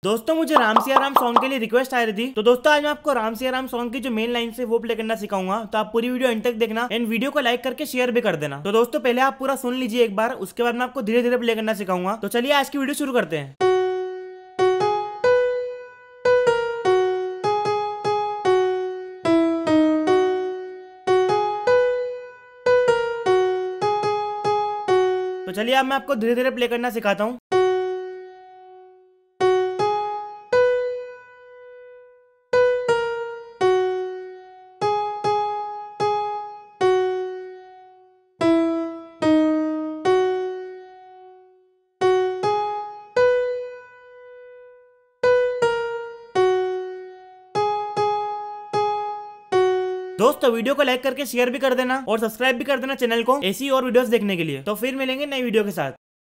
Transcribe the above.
दोस्तों मुझे राम सिया राम सॉन्ग के लिए रिक्वेस्ट आ रही थी, तो दोस्तों आज मैं आपको राम सिया राम सॉन्ग की जो मेन लाइन से वो प्ले करना सिखाऊंगा। तो आप पूरी वीडियो एंड तक देखना एंड वीडियो को लाइक करके शेयर भी कर देना। तो दोस्तों पहले आप पूरा सुन लीजिए एक बार, उसके बाद मैं आपको धीरे धीरे प्ले करना सिखाऊंगा। तो चलिए आज की वीडियो शुरू करते हैं। तो चलिए अब मैं आपको धीरे धीरे प्ले करना सिखाता हूँ। दोस्तों वीडियो को लाइक करके शेयर भी कर देना और सब्सक्राइब भी कर देना चैनल को ऐसी और वीडियोस देखने के लिए। तो फिर मिलेंगे नई वीडियो के साथ।